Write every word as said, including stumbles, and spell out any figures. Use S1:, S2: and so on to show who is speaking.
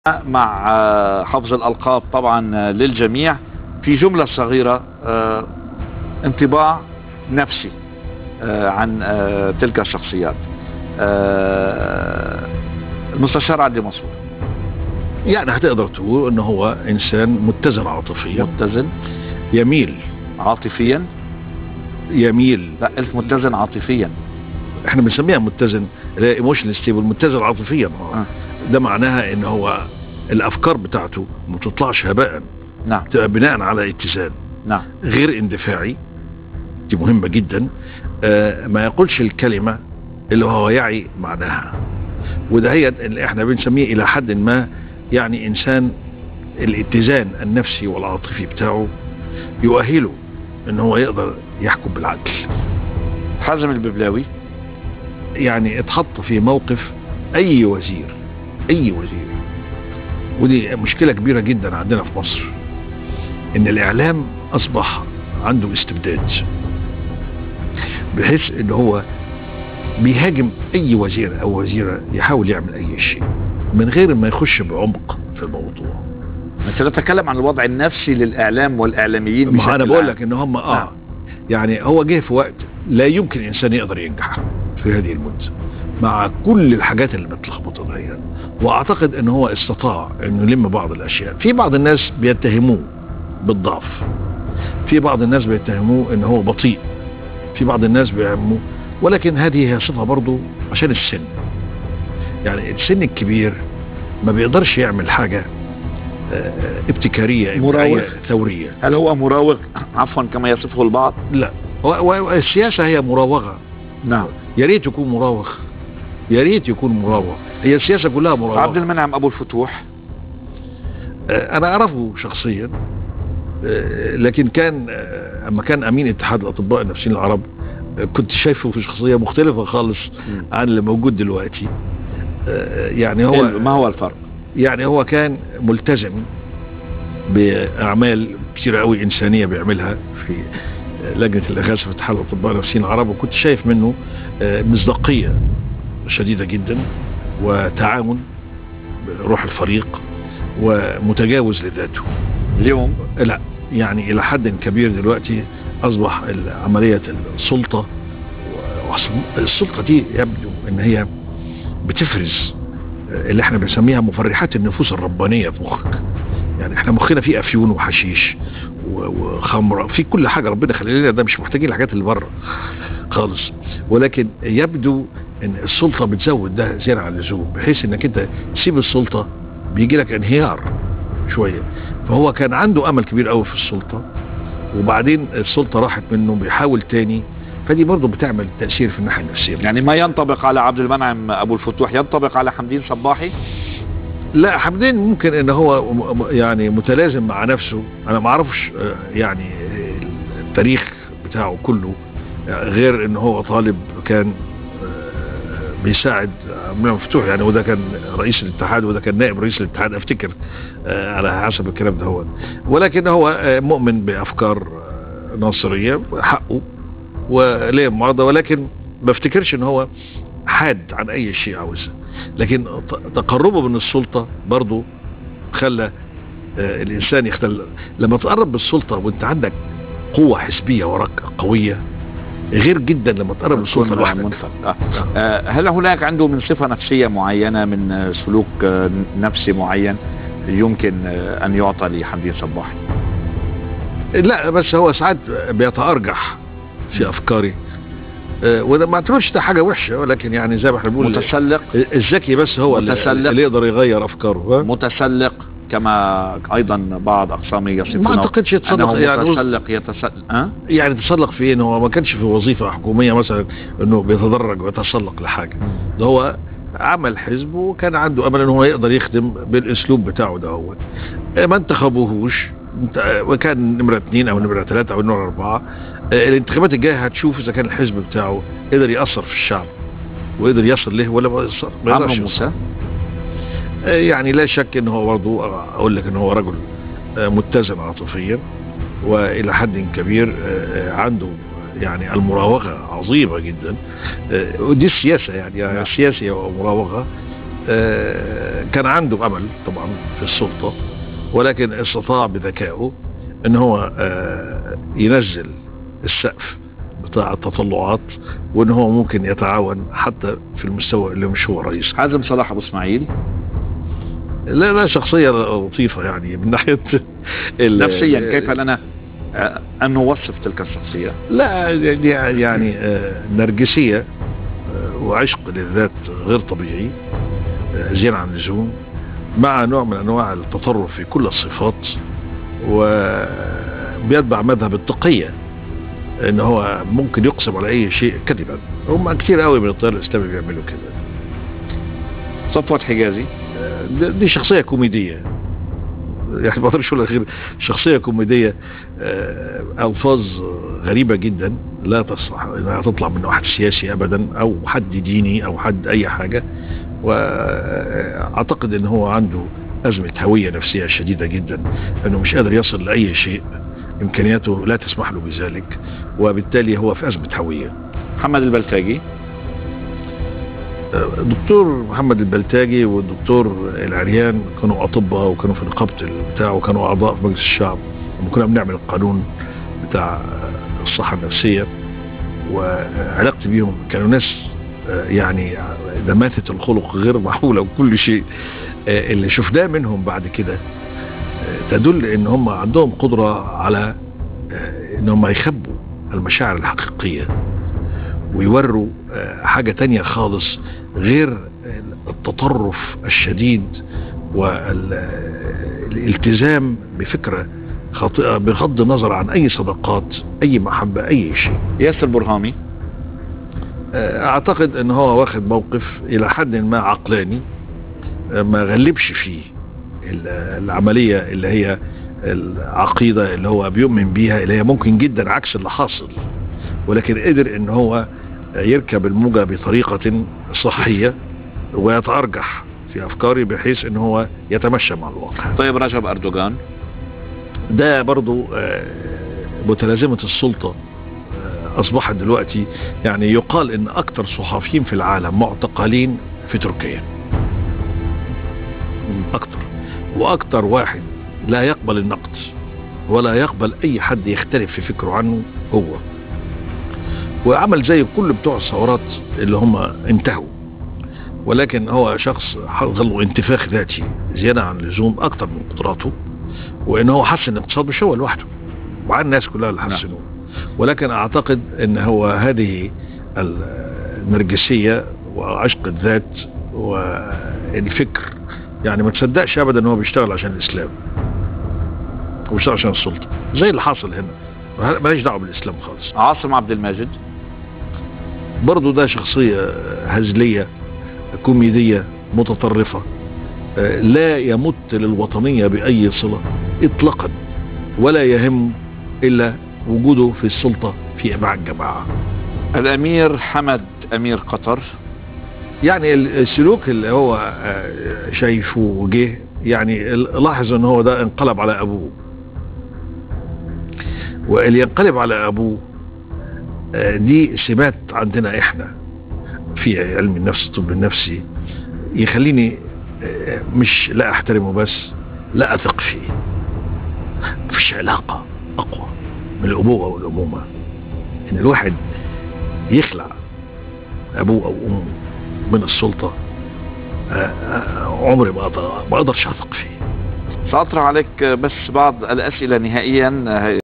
S1: مع حفظ الألقاب طبعا للجميع. في جملة صغيرة انطباع نفسي عن تلك الشخصيات. المستشار عدلي منصور،
S2: يعني هتقدر تقول ان هو انسان متزن عاطفيا،
S1: متزن
S2: يميل
S1: عاطفيا،
S2: يميل
S1: لا قلت متزن عاطفيا،
S2: احنا بنسميها متزن ايموشنال ستيبل، متزن عاطفيا.
S1: آه.
S2: ده معناها ان هو الافكار بتاعته ما بتطلعش هباء،
S1: نعم،
S2: تبقى بناء على اتزان،
S1: نعم،
S2: غير اندفاعي، دي مهمة جدا. آه ما يقولش الكلمة اللي هو يعي معناها، وده هي اللي احنا بنسميه الى حد ما يعني انسان الاتزان النفسي والعاطفي بتاعه يؤهله ان هو يقدر يحكم بالعدل.
S1: حازم الببلاوي
S2: يعني اتحط في موقف اي وزير اي وزير، ودي مشكلة كبيرة جدا عندنا في مصر، ان الاعلام اصبح عنده استبداد، بحيث ان هو بيهاجم اي وزير او وزيرة يحاول يعمل اي شيء من غير ما يخش بعمق في الموضوع.
S1: انت تتكلم عن الوضع النفسي للاعلام والاعلاميين.
S2: ما انا بقول لك ان هم اه نعم. يعني هو جه في وقت لا يمكن انسان يقدر ينجح في هذه المدة مع كل الحاجات اللي متلخبطه دي، واعتقد ان هو استطاع انه يلم بعض الاشياء. في بعض الناس بيتهموه بالضعف، في بعض الناس بيتهموه ان هو بطيء، في بعض الناس بيتهموه، ولكن هذه هي صفة برضو عشان السن. يعني السن الكبير ما بيقدرش يعمل حاجة ابتكارية
S1: مراوغ
S2: ثورية.
S1: هل هو مراوغ عفوا كما يصفه البعض؟
S2: لا، والسياسة هي مراوغة.
S1: نعم،
S2: يا ريت يكون مراوغ، يا ريت يكون مراوغ. هي السياسة كلها مراوغة.
S1: عبد المنعم أبو الفتوح
S2: أنا أعرفه شخصيا، لكن كان أما كان أمين اتحاد الأطباء النفسيين العرب كنت شايفه في شخصية مختلفة خالص عن اللي موجود دلوقتي. يعني هو
S1: ما هو الفرق؟
S2: يعني هو كان ملتزم بأعمال كتير قوي إنسانية بيعملها في لجنة الإغاثة في اتحاد الأطباء النفسيين العرب، وكنت شايف منه مصداقية شديدة جدا وتعاون بروح الفريق ومتجاوز لذاته.
S1: اليوم
S2: لا، يعني إلى حد كبير دلوقتي أصبح عملية السلطة، السلطة دي يبدو إن هي بتفرز اللي احنا بنسميها مفرحات النفوس الربانية في مخك. يعني احنا مخنا فيه افيون وحشيش وخمرة، في كل حاجة ربنا خلق لنا، ده مش محتاجين الحاجات اللي بره خالص. ولكن يبدو ان السلطة بتزود ده زيادة عن اللزوم، بحيث انك انت تسيب السلطة بيجي لك انهيار شوية. فهو كان عنده امل كبير قوي في السلطة، وبعدين السلطة راحت منه بيحاول تاني، فدي برضه بتعمل تأثير في الناحية النفسية.
S1: يعني ما ينطبق على عبد المنعم أبو الفتوح ينطبق على حمدين صباحي؟
S2: لا، حمدين ممكن ان هو يعني متلازم مع نفسه. انا ما اعرفش يعني التاريخ بتاعه كله، غير ان هو طالب كان بيساعد عبد المنعم مفتوح، يعني وده كان رئيس الاتحاد وده كان نائب رئيس الاتحاد افتكر على حسب الكلام ده هو. ولكن هو مؤمن بافكار ناصرية، حقه وليه معارضة، ولكن ما افتكرش ان هو حاد عن اي شيء عاوزه. لكن تقربه من السلطة برضو خلى الانسان يختل. لما تقرب بالسلطة وانت عندك قوة حزبية وراك قوية، غير جدا لما تقرب من السلطة لوحدك.
S1: آه. آه. هل هناك عنده من صفة نفسية معينة، من سلوك نفسي معين يمكن ان يعطى لحمدين صباحي؟
S2: لا، بس هو ساعات بيتأرجح في افكاري، أه وده ما اعتبرش ده حاجه وحشه، ولكن يعني زي ما احنا بنقول
S1: متسلق.
S2: الذكي بس هو
S1: متسلق
S2: اللي يقدر يغير افكاره.
S1: متسلق كما ايضا بعض اقسامي يصفونه.
S2: ما اعتقدش يتسلق،
S1: يعني متسلق يتسلق أه؟
S2: يعني تسلق في انه هو ما كانش في وظيفه حكوميه مثلا انه بيتدرج ويتسلق لحاجه. ده هو عمل حزب وكان عنده امل انه هو يقدر يخدم بالاسلوب بتاعه ده. هو ما انتخبوهوش، وكان نمرة اثنين او نمرة ثلاثة او نمرة اربعة. الانتخابات الجاية هتشوف اذا كان الحزب بتاعه قدر يأثر في الشعب وقدر يصل له ولا ما يصل.
S1: عمرو موسى
S2: يعني لا شك ان هو برضه اقول لك ان هو رجل متزن عاطفيا، والى حد كبير عنده يعني المراوغة عظيمة جدا. ودي السياسة، يعني, يعني السياسة ومراوغة. كان عنده امل طبعا في السلطة، ولكن استطاع بذكائه ان هو ينزل السقف بتاع التطلعات، وان هو ممكن يتعاون حتى في المستوى اللي مش هو رئيس.
S1: حازم صلاح ابو اسماعيل
S2: لا لا شخصية لطيفة يعني من ناحية
S1: نفسيا، كيف لنا ان نوصف تلك الشخصية؟
S2: لا يعني نرجسية وعشق للذات غير طبيعي زيادة عن اللزوم، مع نوع من انواع التطرف في كل الصفات، وبيتبع مذهب التقية ان هو ممكن يقسم على اي شيء كذبا. هم كتير قوي من التيار الاسلامي بيعملوا كده.
S1: صفوت حجازي
S2: دي شخصية كوميدية، يعني ما اقدرش اقول غير شخصية كوميدية، الفاظ غريبة جدا لا تصلح انها تطلع من واحد سياسي ابدا او حد ديني او حد اي حاجة. واعتقد ان هو عنده ازمة هوية نفسية شديدة جدا، انه مش قادر يصل لاي شيء، امكانياته لا تسمح له بذلك، وبالتالي هو في ازمة هوية.
S1: محمد البلتاجي
S2: الدكتور محمد البلتاجي والدكتور العريان كانوا اطباء وكانوا في نقابة بتاعه وكانوا اعضاء في مجلس الشعب لما كنا بنعمل القانون بتاع الصحة النفسية، وعلاقتي بيهم كانوا ناس يعني دماثة الخلق غير معقولة وكل شيء. اللي شفناه منهم بعد كده تدل ان هم عندهم قدرة على ان هم يخبوا المشاعر الحقيقية ويوروا حاجة تانية خالص غير التطرف الشديد والالتزام بفكرة خاطئة بغض النظر عن اي صداقات اي محبة اي شيء.
S1: ياسر برهامي
S2: اعتقد ان هو واخد موقف الى حد ما عقلاني، ما غلبش فيه العملية اللي هي العقيدة اللي هو بيؤمن بيها، اللي هي ممكن جدا عكس اللي حاصل، ولكن قدر ان هو يركب الموجة بطريقة صحية ويتأرجح في افكاري بحيث ان هو يتمشى مع الواقع.
S1: طيب رجب اردوغان
S2: ده برضو متلازمة السلطة اصبحت دلوقتي، يعني يقال ان اكتر صحفيين في العالم معتقلين في تركيا، اكتر واكتر واحد لا يقبل النقد ولا يقبل اي حد يختلف في فكره عنه هو، وعمل زي كل بتوع الثورات اللي هم انتهوا، ولكن هو شخص ظل انتفاخ ذاتي زيادة عن اللزوم اكتر من قدراته، وان هو حسن الاقتصاد مش هو لوحده وعن الناس كلها اللي حسنوه. ولكن اعتقد ان هو هذه النرجسية وعشق الذات والفكر، يعني ما تصدقش ابدا ان هو بيشتغل عشان الاسلام وبيشتغل عشان السلطة زي اللي حاصل هنا، ماليش دعوه بالاسلام خالص.
S1: عاصم عبد الماجد
S2: برضو ده شخصية هزلية كوميدية متطرفة، لا يمت للوطنية بأي صلة إطلاقا، ولا يهم إلا وجوده في السلطة في مع الجماعة.
S1: الأمير حمد أمير قطر،
S2: يعني السلوك اللي هو شايفه وجه، يعني لاحظ ان هو ده انقلب على أبوه، واللي ينقلب على أبوه دي سمات عندنا احنا في علم النفس الطب النفسي يخليني مش لا احترمه بس لا اثق فيه. مفيش علاقة اقوى من الابوة والامومة، ان الواحد يخلع ابوه او امه من السلطة عمري ما اقدرش اثق فيه.
S1: سأطرح عليك بس بعض الاسئلة نهائيا